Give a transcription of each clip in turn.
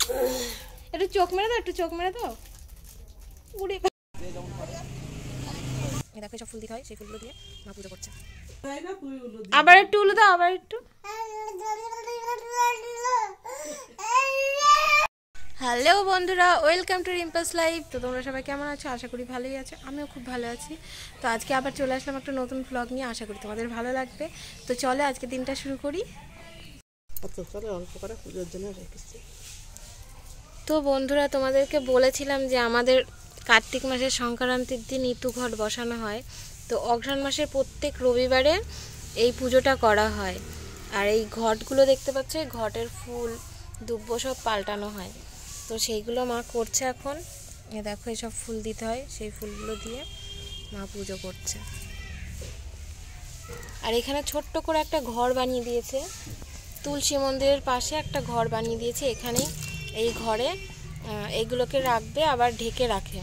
একটু চোখ মেরে দাও, একটু চোখ মেরে দাও। উড়ে দেখো সব ফুল দিতে হয়, সেই ফুলগুলো দিয়ে মা পুজো করছে। আবার একটু উলু দাও, আবার একটু। হ্যালো বন্ধুরা, ওয়েলকাম টু রিম্পাস লাইফ। তো তোমরা সবাই কেমন আছো? আশা করি ভালোই আছো, আমিও খুব ভালো আছি। তো আজকে আবার চলে আসলাম একটা নতুন ব্লগ নিয়ে, আশা করি তোমাদের ভালো লাগবে। তো চলো আজকে দিনটা শুরু করি। তো বন্ধুরা, তোমাদেরকে বলেছিলাম যে আমাদের কার্তিক মাসের সংক্রান্তির দিন ইতু ঘট বসানো হয়। তো অঘ্রাণ মাসের প্রত্যেক রবিবারে এই পুজোটা করা হয়। আর এই ঘটগুলো দেখতে পাচ্ছ, এই ঘটের ফুল দুব্ব সব পাল্টানো হয়। তো সেইগুলো মা করছে এখন। এ দেখো, এসব ফুল দিতে হয়, সেই ফুলগুলো দিয়ে মা পুজো করছে। আর এখানে ছোট্ট করে একটা ঘর বানিয়ে দিয়েছে, তুলসী মন্দিরের পাশে একটা ঘর বানিয়ে দিয়েছে। এখানেই এই ঘরে এইগুলোকে রাখবে, আবার ঢেকে রাখে।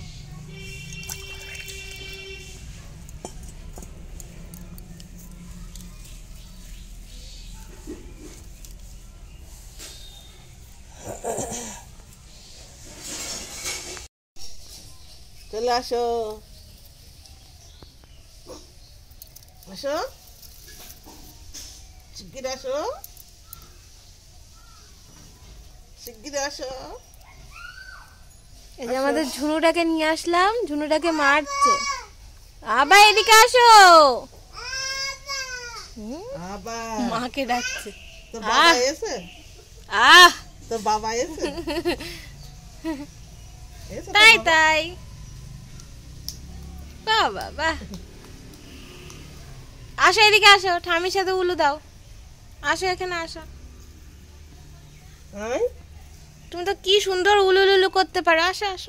চলে আসো, আসো, শিগগির আসো, শিগগির আসো। এই যে আমাদের ঝুনুটাকে নিয়ে আসলাম, ঝুনুটাকে মারছে। আবার এদিকে আসো, মাকে ডাকছে। তোর বাবা এসে, তোর বাবা এসে, তাই তাই। বাবা বাহ, আসো এদিকে আসো, ঠামির সাথে উলু দাও। আসো এখানে আসো। তুমি তো কি সুন্দর উলু উলু করতে পারো। আসো আসো।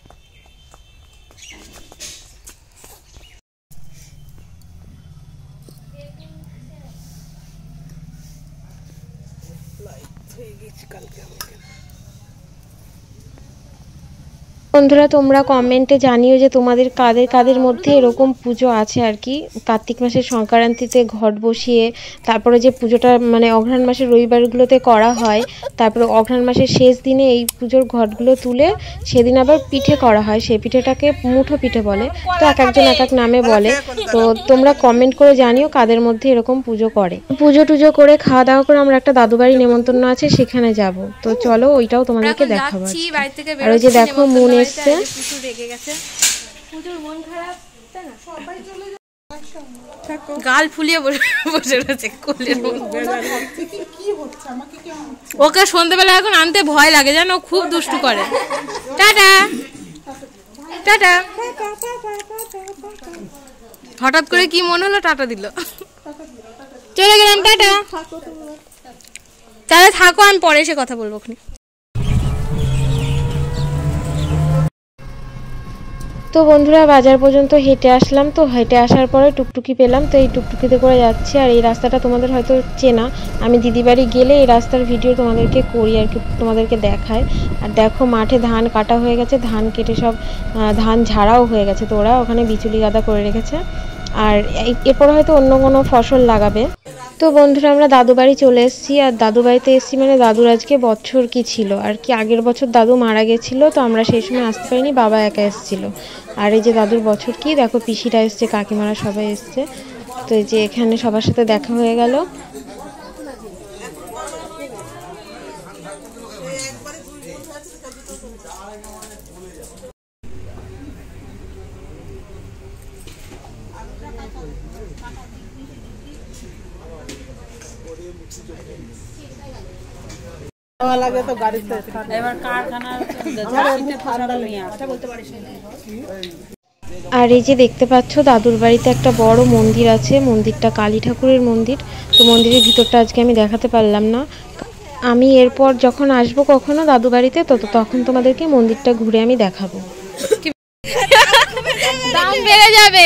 বন্ধুরা, তোমরা কমেন্টে জানিও যে তোমাদের কাদের কাদের মধ্যে এরকম পুজো আছে আর কি। কার্তিক মাসের সংক্রান্তিতে ঘট বসিয়ে তারপরে যে পুজোটা মানে অঘ্রাণ মাসের রবিবারগুলোতে করা হয়, তারপরে অঘ্রাণ মাসের শেষ দিনে এই পুজোর ঘটগুলো তুলে সেদিন আবার পিঠে করা হয়। সেই পিঠেটাকে মুঠো পিঠে বলে। তো এক একজন এক এক নামে বলে। তো তোমরা কমেন্ট করে জানিও কাদের মধ্যে এরকম পুজো করে। পুজো টুজো করে খাওয়া দাওয়া করে আমরা একটা দাদু বাড়ি নেমন্তন্ন আছে, সেখানে যাব। তো চলো ওইটাও তোমাদেরকে দেখাবো। আর ওই যে দেখো মন এসছে, গাল ফুলিয়ে বসে রয়েছে কোলের মধ্যে। ওকে সন্ধ্যাবেলা এখন আনতে ভয় লাগে, জানো, খুব দুষ্টু করে। Tata tata. হঠাৎ করে কি মনে হলো, টাটা দিল, চলে গেলাম। টাটা, তাহলে থাকো, আমি পরে এসে কথা বলবো। তো বন্ধুরা, বাজার পর্যন্ত হেঁটে আসলাম। তো হেঁটে আসার পরে টুকটুকি পেলাম, তো এই টুকটুকিতে করে যাচ্ছি। আর এই রাস্তাটা তোমাদের হয়তো চেনা, আমি দিদি বাড়ি গেলে এই রাস্তার ভিডিও তোমাদেরকে করি আর কি, তোমাদেরকে দেখায়। আর দেখো মাঠে ধান কাটা হয়ে গেছে, ধান কেটে সব ধান ঝাড়াও হয়ে গেছে। তো ওরা ওখানে বিচুলি গাদা করে রেখেছে, আর এরপর হয়তো অন্য কোনো ফসল লাগাবে। তো বন্ধুরা, আমরা দাদু বাড়ি চলে এসেছি। আর দাদু বাড়িতে এসেছি মানে দাদুর আজকে বছর কি ছিল আর কি, আগের বছর দাদু মারা গেছিলো, তো আমরা সেই সময় আসতে পারিনি, বাবা একা এসেছিলো। আর এই যে দাদুর বছর কি, দেখো পিসিরা এসছে, কাকিমারা সবাই এসছে। তো এই যে এখানে সবার সাথে দেখা হয়ে গেল। আর এই যে দেখতে পাচ্ছ, দাদুর বাড়িতে একটা বড় মন্দির আছে, মন্দিরটা কালী ঠাকুরের মন্দির। তো মন্দিরের ভিতরটা আজকে আমি দেখাতে পারলাম না। আমি এরপর যখন আসবো কখনো দাদু বাড়িতে, তখন তোমাদেরকে মন্দিরটা ঘুরে আমি দেখাবো। দাম বেড়ে যাবে,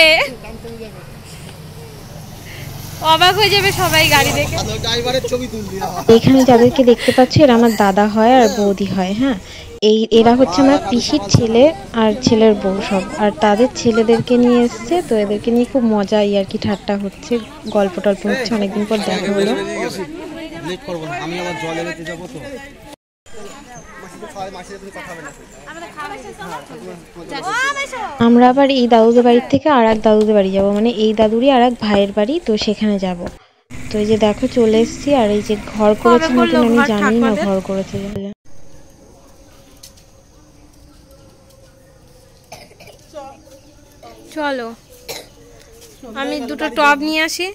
অবাক হয়ে যাবে সবাই গাড়ি দেখে। এখানে যাদেরকে দেখতে পাচ্ছ এরা আমার দাদা হয় আর বৌদি হয়। হ্যাঁ, এরা হচ্ছে আমার পিসির ছেলে আর ছেলের বউ সব, আর তাদের ছেলেদেরকে নিয়ে এসছে। তো এদেরকে নিয়ে খুব মজা আর কি, ঠাট্টা হচ্ছে, গল্প টল্প হচ্ছে, অনেকদিন পর দেখা হলো। আমরা আবার এই দাদুদের বাড়ির থেকে আর এক দাদুদের বাড়ি যাবো, মানে এই দাদুরই আর এক ভাইয়ের বাড়ি, তো সেখানে যাব। তো এই যে দেখো চলে এসেছি। আর এই যে ঘর করেছে নতুন, আমি জানি না ঘর করেছে। চলো আমি দুটো টব নিয়ে আসি।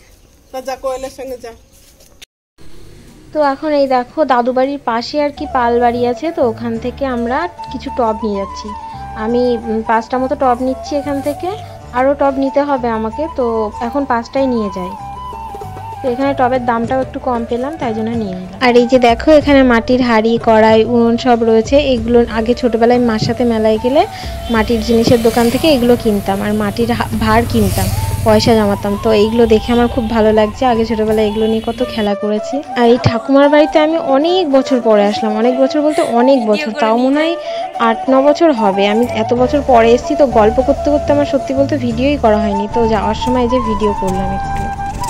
তো এখন এই দেখো দাদু বাড়ির পাশে আর কি পাল বাড়ি আছে, তো ওখান থেকে আমরা কিছু টব নিয়ে যাচ্ছি। আমি 5টা মতো টব নিচ্ছি এখান থেকে, আরও টব নিতে হবে আমাকে, তো এখন 5টাই নিয়ে যাই। তো এখানে টবের দামটাও একটু কম পেলাম, তাই জন্য নিয়ে নিলাম। আর এই যে দেখো এখানে মাটির হাঁড়ি কড়াই উনুন সব রয়েছে। এগুলো আগে ছোটোবেলায় মার সাথে মেলায় গেলে মাটির জিনিসের দোকান থেকে এগুলো কিনতাম, আর মাটির ভাঁড় কিনতাম, পয়সা জমাতাম। তো এইগুলো দেখে আমার খুব ভালো লাগছে, আগে ছোটোবেলায় এগুলো নিয়ে কত খেলা করেছি। আর এই ঠাকুমার বাড়িতে আমি অনেক বছর পরে আসলাম, অনেক বছর বলতে অনেক বছর, তাও মনে হয় 8-9 বছর হবে। আমি এত বছর পরে এসেছি, তো গল্প করতে করতে আমার সত্যি বলতে ভিডিওই করা হয়নি। তো যাওয়ার সময় যে ভিডিও করলাম একটু।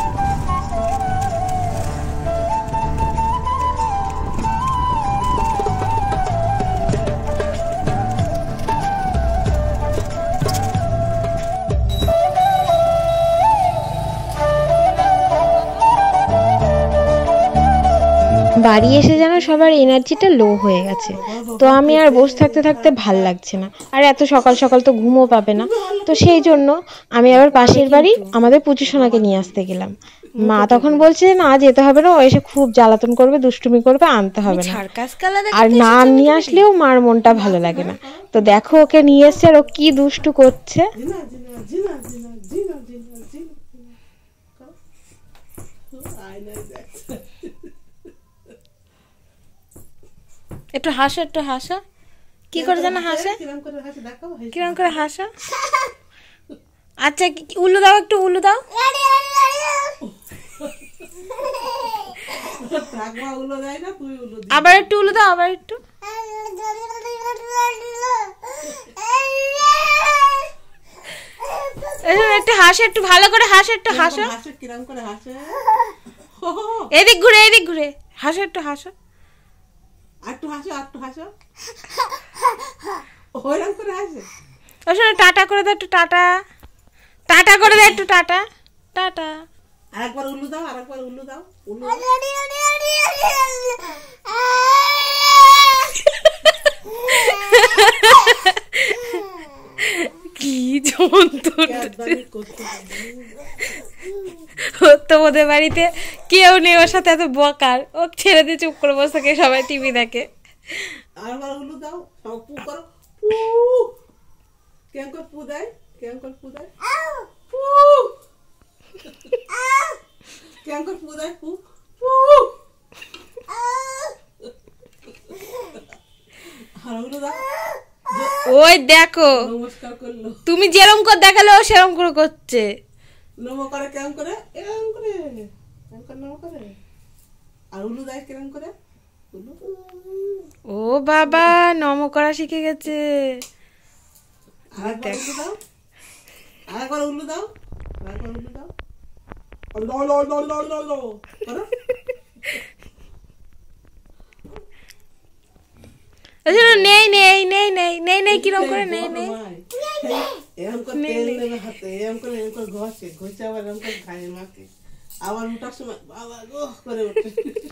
বাড়ি এসে যেন সবার এনার্জিটা লো হয়ে গেছে, তো আমি আর বসে থাকতে থাকতে ভাল লাগছে না, আর এত সকাল সকাল তো ঘুমও পাবে না। তো সেই জন্য আমি আবার পাশের বাড়ি আমাদের পুচুসোনাকে নিয়ে আসতে গেলাম। মা তখন বলছে না যেতে হবে না, ও এসে খুব জ্বালাতন করবে, দুষ্টুমি করবে, আনতে হবে না। আর না নিয়ে আসলেও মার মনটা ভালো লাগে না। তো দেখো ওকে নিয়ে এসছে আর ও কি দুষ্টু করছে। একটু হাসো, একটু হাসো। কি করে যেন হাসে, কিরম করে হাসো। আচ্ছা উল্লু দাও, একটু উল্লু দাও। আবার একটু উল্লু দাও, আবার একটু। একটু হাসো, একটু ভালো করে হাসো, একটু হাসো। এদিক ঘুরে, এদিক ঘুরে হাসো, একটু হাসো। একটু হাসো, একটু হাসো। ওইরকম করে হাসে। ওই সময় টাটা করে দাও, একটু টাটা, টাটা করে দাও, একটু টাটা, টাটা। আরেকবার উল্লু দাও, আরেকবার উল্লু দাও, উল্লু। কি তো ওদের বাড়িতে কেউ নেই ওর সাথে এত বকার, ও ছেড়ে দিয়ে চুপ করে বসে থাকে, সবাই টিভি দেখে। আরেকবার উল্লু দাও, পু করো, পু। কেমন করে পু দেয়, কেমন করে পু দেয়, পু। কেমন করে পু দেয়, পু, পু। আর উল্লু দাও। ওই দেখো নমস্কার করলো, তুমি যেরকম করে দেখালে ও সেরকম করে করছে। নমো করে কেমন করে, এরকম করে, কেমন করে নমো করে। আর উল্লু দেয় কেমন করে, উল্লু। ও বাবা নমো করা শিখে গেছে। আরেকবার উল্লু দাও, আরেকবার উল্লু দাও, আরেকবার উল্লু দাও। লো লো লো লো লো লো করো। নেই নেই নেই নেই নেই নেই কিরকম করে নেই নেই, এরকম করে তেল নেবে হাতে, এরকম করে ঘষে ঘষে আবার এরকম করে খায় মাকে, আবার উঠার সময় বাবা গো করে ওঠে।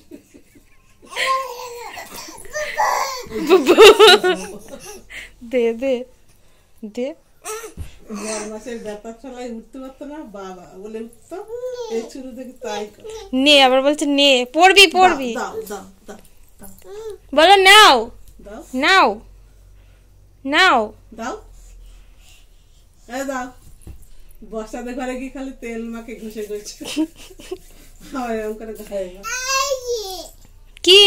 দে দে দে। মাসের ব্যাপার সবাই উঠতে পারতো না, বাবা বলে উঠতো, এই শুরু থেকে তাই নে, আবার বলছে নে, পড়বি পড়বি, বলো নাও নাও নাও দাও, দাও। বর্ষাতে ঘরে গিয়ে খালি তেল মাকে ঘষে ঘষে এরকম করে কি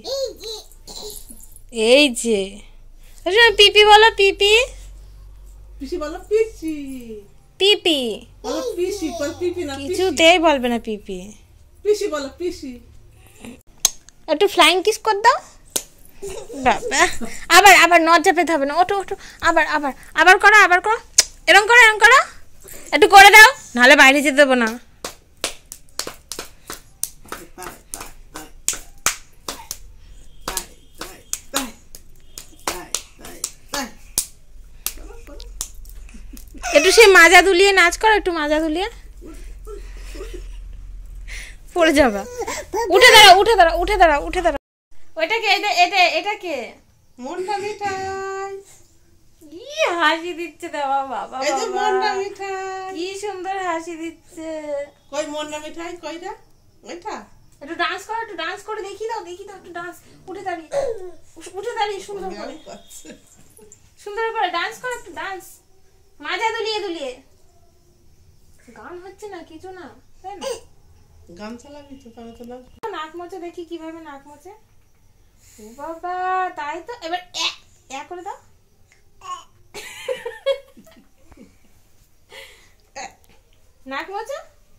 এই যে পিপি বলো, পিপি, পিসি বলো, পিসি, পিপি বলো, পিসি বলো, পিপি না, কিছুতেই বলবে না পিপি, পিসি বলো, পিসি। একটু ফ্লাইং কিস কর দাও। বাবা আবার আবার নজা পেতে হবে না, ওঠো ওঠো, আবার আবার আবার করো, আবার করো, এরকম করো, এরকম করো, একটু করে দাও, নাহলে বাইরে যেতে দেবো না। সে মাজা দুলিয়ে নাচ করো, একটু মাজা দুলিয়ে। পড়ে যাবা। উঠে দাঁড়াও, উঠে দাঁড়াও, উঠে দাঁড়াও, উঠে দাঁড়াও। ওইটা কে? এটা কে? মনটা মিঠাই। কি হাসি দিচ্ছে দেওয়া বাবা, এই যে মনটা মিঠাই। কি সুন্দর হাসি দিচ্ছে। কই মনটা মিঠাই কইটা? ওইটা একটু ডান্স করো, একটু ডান্স করে দেখিয়ে দাও, দেখিয়ে দাও একটু ডান্স। উঠে দাঁড়িয়ে, উঠে দাঁড়িয়ে সুন্দর করে, সুন্দর করে ডান্স করো, একটু ডান্স। মাজা দুলিয়ে দুলিয়ে। গান হচ্ছে না কিছু না, তাই না? গান চালাবি তো তাহলে তো না। নাক মোচে দেখি কিভাবে নাক মোচে। ও বাবা, তাই তো। এবার করে দাও। নাক মোচে।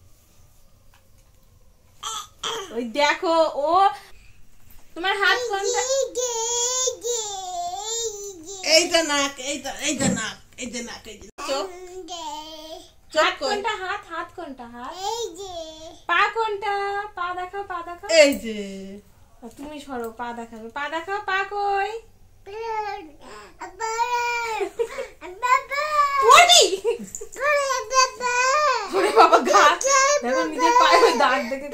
ওই দেখো, ও তোমার হাত কোনটা? এইটা নাক, এইটা নাক, এইটা নাক, এই যে চোখ। হাত কোনটা? হাত কোনটা? হাত। পা কোনটা? পা দেখাও, পা দেখাও। এই যে তুমি সরো, পা দেখাবে। পা দেখাও, পা কই? ওরে বাবা, ঘাট দেখো, নিজের পায়ে ওই দাগ দেখে।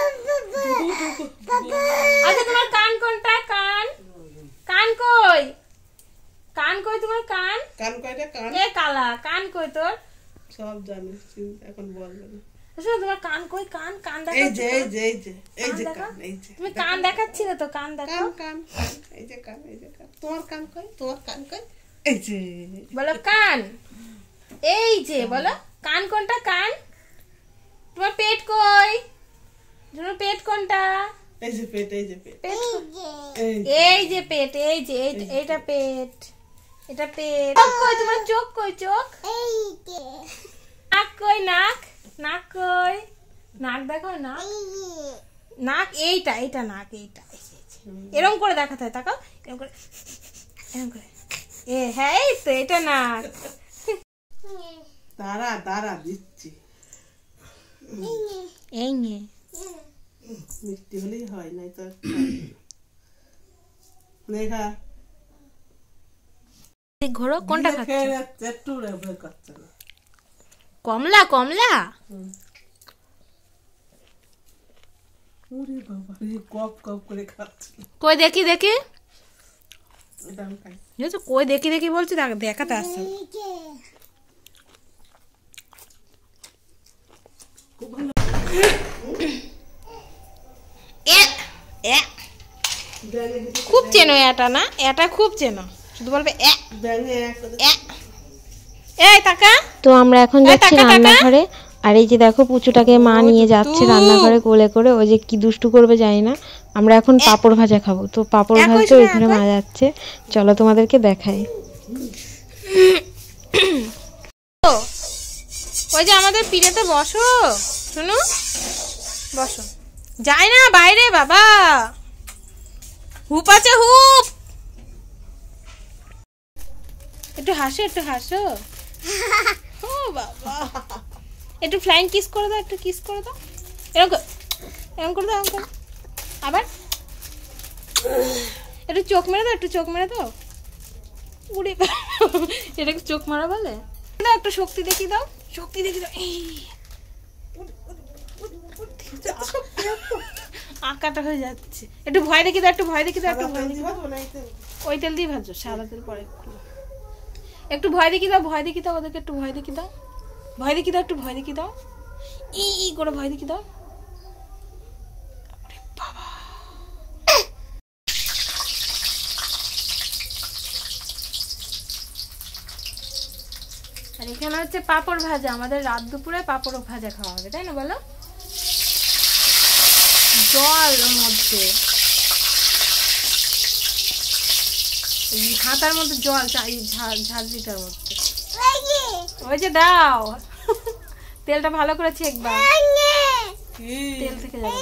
আচ্ছা, তোমার কান কোনটা? কান কই? কান কই তোমার? কান কয়টা? কান এ কালা, কান কই তোর? সব জানিস, এখন বলবে না। শোনো, তোমার কান কই? কান দেখাচ্ছি। এই যে কান, এই যে তুমি কান দেখাচ্ছিলে তো, কান দেখাও। কান, এই যে কান, এই যে কান। তোমার কান কই? তোমার কান কই? এই যে বলো কান। এই যে বলো কান কোনটা? কান। তোমার পেট কই? তোমার পেট কোনটা? এই যে পেট, এই যে পেট, এই যে পেট, এই যে এইটা পেট, এটা পেট। চোখ কই? তোমার চোখ কই? চোখ। নাক কই? নাক কই? নাক দেখো, নাক এইটা নাক, এইটা। এরকম করে দেখাতে হয়, তাকাও, এরকম করে, এরকম করে। হ্যাঁ, এই তো, এটা নাক। দাঁড়া দিচ্ছি। এই নে মিষ্টি হলেই হয়, নাই তো দেখা ঘোরো। কোনটা খাচ্ছ? একটু ভয় করছে না। কমলা। ওরে বাবা, এই কপ করে খাচ্ছে। কই দেখি, দেখি। এটা আমি খাই। কই দেখি বলছি, দেখাতে আসছে। খুব চেনো এটা, না? এটা খুব চেনো, শুধু বলবে এই টাকা। তো আমরা এখন যাচ্ছি রান্নাঘরে। আর এই যে দেখো, পুচুটাকে মা নিয়ে যাচ্ছে রান্নাঘরে কোলে করে। ওই যে কি দুষ্টু করবে জানি না। আমরা এখন পাপড় ভাজা খাবো, তো পাপড় ভাজতে ওইখানে মা যাচ্ছে। চলো তোমাদেরকে দেখাই। ওই যে আমাদের পিড়েতে বসো, শোনো, বসো। যাই না বাইরে বাবা, হুপ আছে, হুপ। একটু হাসো। ও বাবা, একটু ফ্লাইং কিস করে দাও, একটু কিস করে দাও। এরকম করে দাও, আবার একটু চোখ মেরে দাও, উড়ে। এটাকে চোখ মারা বলে? দাও, একটু শক্তি দেখিয়ে দাও। আঁকাটা হয়ে যাচ্ছে। একটু ভয় দেখিয়ে দাও, ওই তেল দিয়ে ভাজো, সাদা তেল পরে। একটু ভয় দেখিয়ে দাও, ওদেরকে একটু ভয় দেখিয়ে দাও, একটু ভয় দেখিয়ে দাও, ই করে ভয় দেখিয়ে দাও। বাবা, আর এখানে হচ্ছে পাপড় ভাজা। আমাদের রাত দুপুরে পাপড় ভাজা খাওয়া হবে, তাই না বলো? জল ওর মধ্যে, হাতার মধ্যে জল, ঝাঁঝরিটার মধ্যে। ওই যে দাও, তেলটা ভালো করে ছেঁকবা, তেল থেকে যাবে।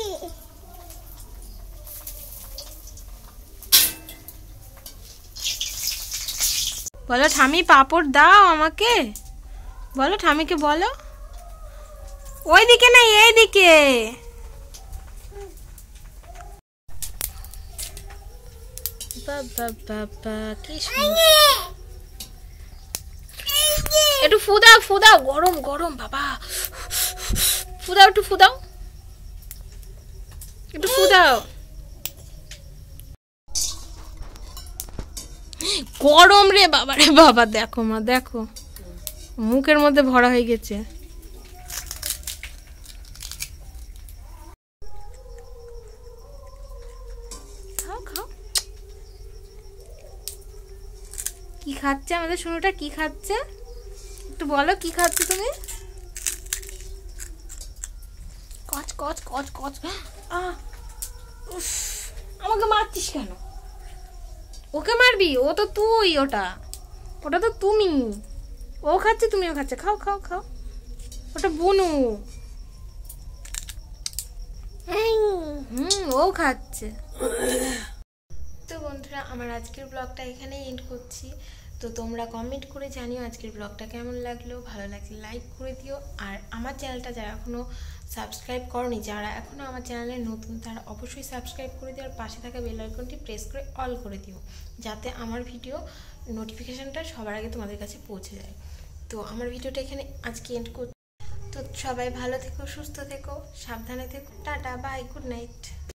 বলো ঠামি, পাপড় দাও আমাকে, বলো ঠামিকে, বলো। ওইদিকে না, এইদিকে। বাবা, কি একটু ফুদাও ফুদাও, গরম গরম বাবা, ফুদাও একটু ফুদাও, একটু ফুদাও। গরম রে বাবা রে বাবা, দেখো মা দেখো, মুখের মধ্যে ভরা হয়ে গেছে। খাও খাও। কি খাচ্ছে আমাদের সোনুটা, কি খাচ্ছে একটু বলো, কি খাচ্ছে তুমি? কচ কচ কচ কচ। উফ, আমাকে মারছিস কেন? ওকে মারবি? ও তো তুই, ওটা ওটা তো তুমি। ও খাচ্ছে তুমিও খাচ্ছে, খাও খাও খাও। ওটা বুনু। ও খাচ্ছে। তো বন্ধুরা, আমার আজকের ব্লগটা এখানেই এন্ড করছি। তো তোমরা কমেন্ট করে জানিও আজকের ব্লগটা কেমন লাগলো, ভালো লাগলে লাইক করে দিও। আর আমার চ্যানেলটা যারা এখনও সাবস্ক্রাইব করনি, যারা এখনও আমার চ্যানেলে নতুন, তারা অবশ্যই সাবস্ক্রাইব করে দিও। আর পাশে থাকা বেল আইকনটি প্রেস করে অল করে দিও, যাতে আমার ভিডিও নোটিফিকেশানটা সবার আগে তোমাদের কাছে পৌঁছে যায়। তো আমার ভিডিওটা এখানে আজকে এন্ড করছি। তো সবাই ভালো থেকো, সুস্থ থেকো, সাবধানে থেকো, টাটা বাই, গুড নাইট।